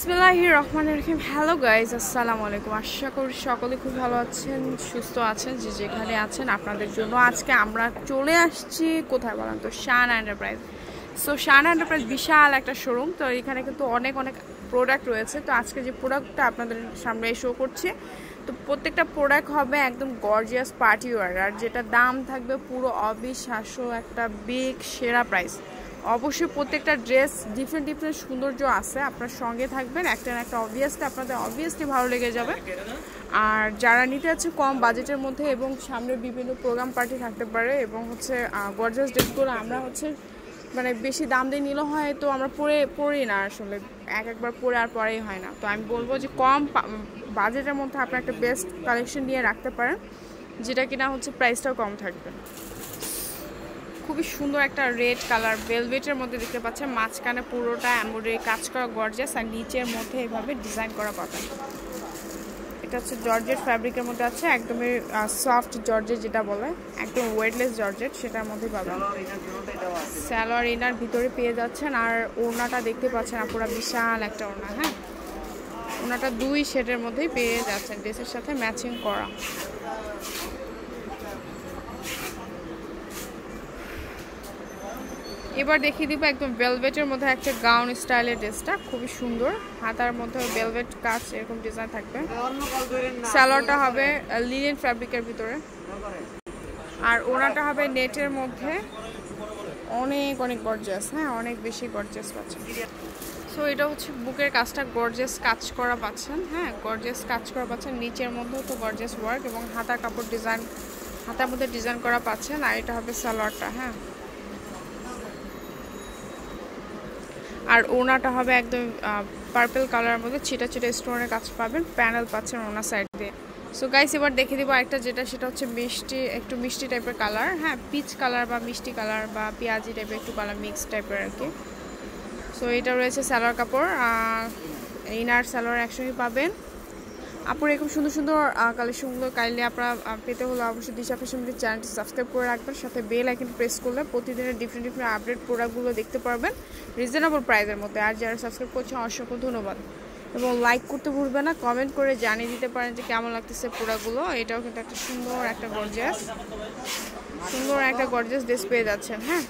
বিসমিল্লাহির রহমানির রহিম। Hello guys, আসসালামু আলাইকুম। আশা করি সকলে খুব ভালো আছেন, সুস্থ আছেন, যে যেখানে আছেন। আপনাদের জন্য আজকে আমরা চলে আসছি কোথায় বলেন তো, Shahana enterprise. So Shahana enterprise বিশাল একটা শোরুম, তো এখানে কিন্তু অনেক প্রোডাক্ট রয়েছে। তো আজকে যে প্রোডাক্টটা আপনাদের সামনে শো করছে, তো প্রত্যেকটা প্রোডাক্ট হবে একদম গর্জিয়াস পার্টি ওয়্যার, আর যেটা দাম থাকবে পুরো অবিশ্বাস্য একটা বিগ সেরা প্রাইস। অবশ্যই প্রত্যেকটা ড্রেস ডিফারেন্ট সৌন্দর্য আছে, আপনার সঙ্গে থাকবেন একটা না একটা, অবভিয়াসলি ভালো লেগে যাবে। আর যারা নিতে আছে কম বাজেটের মধ্যে এবং সামনে বিভিন্ন প্রোগ্রাম পার্টি থাকতে পারে, এবং হচ্ছে গর্জিয়াস ড্রেসগুলো আমরা হচ্ছে মানে বেশি দাম দিয়ে নিলে হয় তো আমরা পরি না, আসলে একবার পরে আর পরেই হয় না। তো আমি বলবো যে কম বাজেটের মধ্যে আপনার একটা বেস্ট কালেকশন নিয়ে রাখতে পারেন, যেটা কিনা হচ্ছে প্রাইসটাও কম থাকবে। খুবই সুন্দর একটা রেড কালার ভেলভেটের মধ্যে দেখতে পাচ্ছেন, মাঝখানে পুরোটা এমব্রয়ডারি কাজ করা গর্জিয়াস, আর নিচের মধ্যে এইভাবে ডিজাইন করা পাবেন। এটা হচ্ছে জর্জেট ফ্যাব্রিকের মধ্যে আছে, একদমই সফট জর্জেট যেটা বলে, একদম ওয়েটলেস জর্জেট, সেটার মধ্যে পাবেন। সালোয়ার ইনার ভিতরে পেয়ে যাচ্ছেন, আর ওড়নাটা দেখতে পাচ্ছেন পুরো বিশাল একটা ওড়না। হ্যাঁ, ওড়নাটা দুই শেডের মধ্যেই পেয়ে যাচ্ছেন, ড্রেসের সাথে ম্যাচিং করা। এবার দেখিয়ে দিব একদম ভেলভেটের মধ্যে একটা গাউন স্টাইলের ড্রেসটা, খুবই সুন্দর। হাতার মধ্যে ভেলভেট কাজ এরকম ডিজাইন থাকবে। সালোয়ারটা হবে লিনেন ফ্যাব্রিকের ভিতরে, আর ওড়নাটা হবে নেটের মধ্যে, অনেক গর্জিয়াস। হ্যাঁ, অনেক বেশি গর্জিয়াস পাচ্ছেন। সো এটা হচ্ছে বুকের কাজটা গর্জিয়াস কাজ করা পাচ্ছেন। হ্যাঁ, গর্জিয়াস কাজ করা পাচ্ছেন, নিচের মধ্যেও তো গর্জিয়াস ওয়ার্ক, এবং হাতার কাপড় ডিজাইন, হাতার মধ্যে ডিজাইন করা পাচ্ছেন। আর এটা হবে সালোয়ারটা। হ্যাঁ, আর ওনাটা হবে একদম পার্পল কালারের মধ্যে ছিটা স্টোনের কাজ পাবেন, প্যানেল পাচ্ছেন ওনার সাইড দিয়ে। সো গাইস, এবার দেখে দিব একটা, সেটা হচ্ছে একটু মিষ্টি টাইপের কালার। হ্যাঁ, পিচ কালার বা মিষ্টি কালার বা পেঁয়াজি টাইপের একটু কালার মিক্স টাইপের আর কি। সো এটা রয়েছে সালোয়ার কাপড়, ইনার সালোয়ার একসঙ্গে পাবেন। আপনার এরকম সুন্দর কালেকশনগুলো কাইন্ডলি আপনারা পেতে হলে অবশ্যই দিশা ফ্যাশনের চ্যানেলটি সাবস্ক্রাইব করে রাখবেন, সাথে বেল আইকন প্রেস করলে প্রতিদিনের ডিফারেন্ট আপডেট প্রোডাক্টগুলো দেখতে পারবেন রিজনেবল প্রাইসের মধ্যে। আর যারা সাবস্ক্রাইব করছেন অসংখ্য ধন্যবাদ, এবং লাইক করতে ভুলবেন না, কমেন্ট করে জানিয়ে দিতে পারেন যে কেমন লাগতেছে প্রোডাক্টগুলো। এটাও কিন্তু একটা সুন্দর একটা গর্জিয়াস ড্রেস পেয়ে যাচ্ছেন। হ্যাঁ,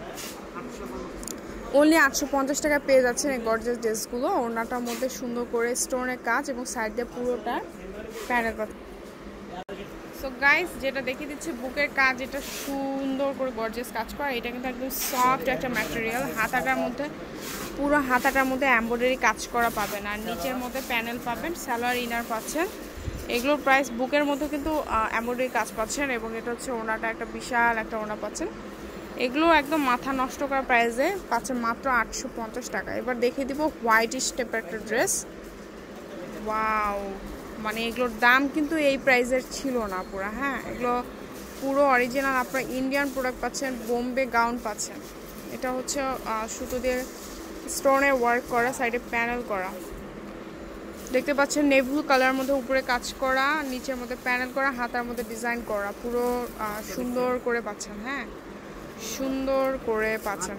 অনলি 850 টাকা পেয়ে যাচ্ছেন এই গর্জিয়াস ড্রেসগুলো। ওড়নাটার মধ্যে সুন্দর করে স্টোনের কাজ, এবং সাইড দিয়ে পুরোটা প্যানেল পাচ্ছেন। সো গাইস, যেটা দেখিয়ে দিচ্ছে বুকের কাজ, এটা সুন্দর করে গর্জিয়াস কাজ করা। এটা কিন্তু একদম সফট একটা ম্যাটেরিয়াল। পুরো হাতাটার মধ্যে এমব্রয়ডারি কাজ করা পাবেন, আর নিচের মধ্যে প্যানেল পাবেন, সালোয়ার ইনার পাচ্ছেন। এগুলোর প্রাইস বুকের মধ্যে কিন্তু এমব্রয়ডারি কাজ পাচ্ছেন, এবং এটা হচ্ছে ওড়নাটা একটা বিশাল একটা ওড়না পাচ্ছেন। এগুলো একদম মাথা নষ্ট করা প্রাইসে পাচ্ছেন মাত্র 850 টাকা। এবার দেখিয়ে দিব হোয়াইটিশ টাইপের একটা ড্রেস। ওয়াও, মানে এগুলোর দাম কিন্তু এই প্রাইসের ছিল না পুরো। হ্যাঁ, এগুলো পুরো অরিজিনাল আপনার ইন্ডিয়ান প্রোডাক্ট পাচ্ছেন, বোম্বে গাউন পাচ্ছেন। এটা হচ্ছে সুতো দিয়ে স্টোনে ওয়ার্ক করা, সাইডে প্যানেল করা দেখতে পাচ্ছেন, নেভি কালার মধ্যে উপরে কাজ করা, নিচের মধ্যে প্যানেল করা, হাতার মধ্যে ডিজাইন করা, পুরো সুন্দর করে পাচ্ছেন। হ্যাঁ, সুন্দর করে পাচ্ছেন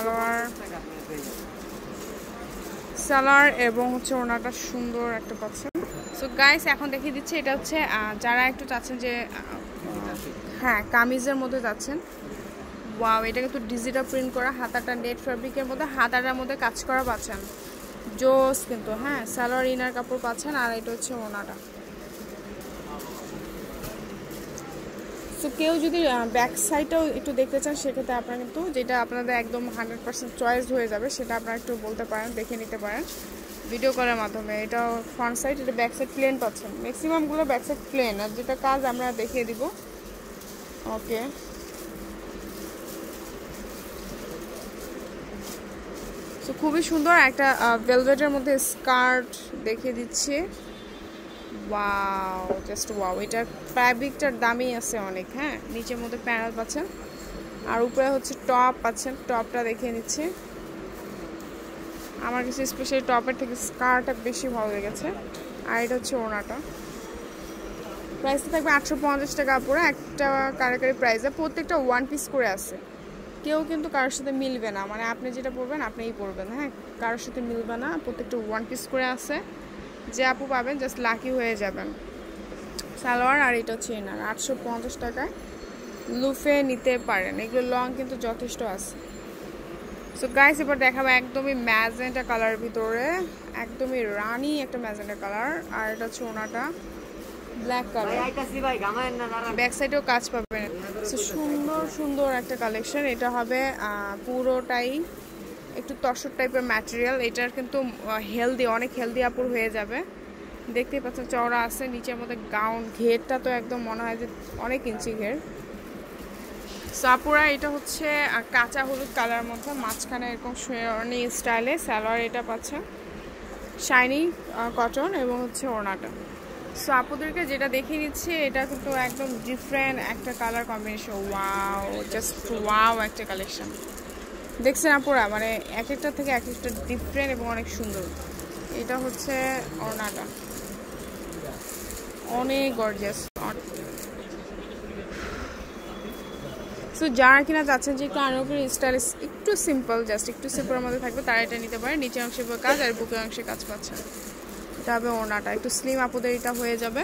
সালোয়ার এবং হচ্ছে ওনাটা সুন্দর একটা পাচ্ছেন। সো গাইস, এখন দেখিয়ে দিচ্ছে, এটা হচ্ছে যারা একটু চাচ্ছেন যে হ্যাঁ কামিজের মধ্যে যাচ্ছেন। ওয়াও, এটা কিন্তু ডিজিটাল প্রিন্ট করা, হাতাটা নেট ফ্যাব্রিকের মধ্যে, হাতাটার মধ্যে কাজ করা পাচ্ছেন, জোস কিন্তু। হ্যাঁ, সালোয়ার ইনার কাপড় পাচ্ছেন, আর এটা হচ্ছে ওনাটা। সো কেউ যদি ব্যাক সাইডটাও একটু দেখতে চান, সেক্ষেত্রে আপনারা কিন্তু যেটা আপনাদের একদম 100% চয়েস হয়ে যাবে, সেটা আপনারা একটু বলতে পারেন, দেখে নিতে পারেন ভিডিও কলের মাধ্যমে। এটা ফ্রন্ট সাইড, এটা ব্যাক সাইড প্লেন পাচ্ছেন, ম্যাক্সিমামগুলো ব্যাক সাইড প্লেন, আর যেটা কাজ আমরা দেখিয়ে দিব। ওকে, সো খুবই সুন্দর একটা ভেলভেটের মধ্যে স্কার্ট দেখিয়ে দিচ্ছি। ওয়াও, জাস্ট ওয়াও, এটার ফ্যাব্রিকটার দামই আছে অনেক। হ্যাঁ, নিচের মধ্যে প্যানেল পাচ্ছেন, আর উপরে হচ্ছে টপ পাচ্ছেন। টপটা দেখিয়ে নিচ্ছি, আমার কাছে স্পেশালি টপের থেকে স্কার্টটা বেশি ভালো লেগেছে। আর এটা হচ্ছে ওড়নাটা, প্রাইসটা থাকবে 850 টাকা পুরো একটা কারাকারি প্রাইসে। প্রত্যেকটা ওয়ান পিস করে আছে, কেউ কিন্তু কারোর সাথে মিলবে না, মানে আপনি যেটা পরবেন আপনিই পরবেন, হ্যাঁ, কারোর সাথে মিলবে না। প্রত্যেকটা ওয়ান পিস করে আছে, যে আপু পাবেন জাস্ট লাকি হয়ে যাবেন। সালোয়ার আর এটা হচ্ছে ইনার, 850 টাকায় লুফে নিতে পারেন। এগুলো লং কিন্তু যথেষ্ট আছে। সো গাইস এবার দেখাবো একদমই ম্যাজেন্টা কালারের ভিতরে, একদমই রানি একটা ম্যাজেন্টা কালার। আর এটা হচ্ছে ওনাটা ব্ল্যাক কালার, ব্যাক সাইডেও কাজ পাবেন। সো সুন্দর সুন্দর একটা কালেকশন। এটা হবে পুরোটাই একটু তসর টাইপের ম্যাটেরিয়াল। এটার কিন্তু হেলদি, অনেক হেলদি আপুর হয়ে যাবে। দেখতেই পাচ্ছেন চওড়া আছে, নিচের মধ্যে গাউন, ঘেরটা তো একদম মনে হয় যে অনেক ইঞ্চি ঘের। সাপুরা এটা হচ্ছে কাঁচা হলুদ কালার মধ্যে, মাঝখানে এরকম শেরওয়ানি স্টাইলে। সালোয়ার এটা পাচ্ছেন শাইনি কটন এবং হচ্ছে ওড়নাটা। সো আপুদেরকে যেটা দেখিয়ে দিচ্ছি এটা কিন্তু একদম ডিফারেন্ট একটা colour combination. Wow, just wow একটা কালেকশন দেখছেন আপুরা, মানে এক একটা থেকে এক একটা ডিফারেন্ট এবং অনেক সুন্দর। এটা হচ্ছে ওড়নাটা, অনেক গর্জিয়াস। সো যারা কিনা যাচ্ছেন যে একটু আনরকমের স্টাইলিশ, একটু সিম্পল, জাস্ট একটু সিম্পলের মধ্যে থাকবে, তারা এটা নিতে পারে। নিচের অংশে কাজ আর বুকের অংশে কাজ পাচ্ছেন। এটা হবে ওড়নাটা, একটু স্লিম আপুদের এটা হয়ে যাবে।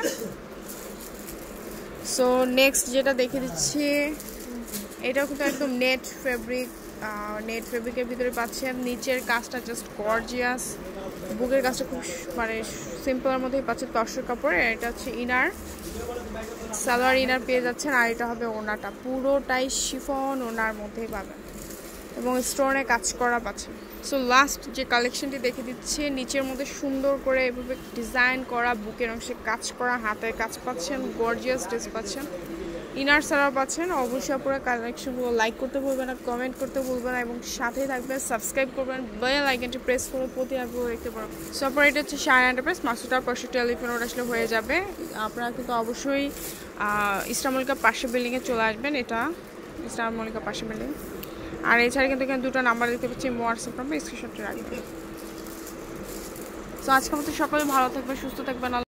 সো নেক্সট যেটা দেখে দিচ্ছি, এটাও কিন্তু একদম নেট ফেব্রিক, নেট ফেব্রিকের ভিতরে পাচ্ছেন। নিচের কাজটা জাস্ট গর্জিয়াস, বুকের কাজটা খুব মানে সিম্পলের মধ্যেই পাচ্ছেন তসর কাপড়ে। এটা হচ্ছে ইনার, সালোয়ার ইনার পেয়ে যাচ্ছেন। আর এটা হবে ওড়নাটা, পুরোটাই শিফন ওড়নার মধ্যেই পাবেন এবং স্টোনে কাজ করা পাচ্ছেন। সো লাস্ট যে কালেকশনটি দেখে দিচ্ছে, নিচের মধ্যে সুন্দর করে এভাবে ডিজাইন করা, বুকের অংশে কাজ করা, হাতের কাজ পাচ্ছেন, গর্জিয়াস ড্রেস পাচ্ছেন, ইনার সালোয়ার পাচ্ছেন। অবশ্যই পুরো কালেকশনগুলো লাইক করতে ভুলবেন না, কমেন্ট করতে ভুলবেন না এবং সাথেই থাকবেন, সাবস্ক্রাইব করবেন, বেল আইকনটি প্রেস করে প্রতি আপনিও দেখতে পারবেন। সো পরে এটা হচ্ছে শাইন এন্টারপ্রাইজ, 565 টেলিফোন আসলে হয়ে যাবে। আপনারা কিন্তু অবশ্যই ইস্টার মল্লিকা পাশে বিল্ডিংয়ে চলে আসবেন, এটা ইস্টার মল্লিকা পাশে বিল্ডিং। আর এছাড়া কিন্তু এখানে দুটো নাম্বার দেখতে পাচ্ছি, হোয়াটসঅ্যাপ নাম্বার, স্ক্রিনশটটি রাখবেন। সো আজকের মতো সকলে ভালো থাকবেন, সুস্থ থাকবেন।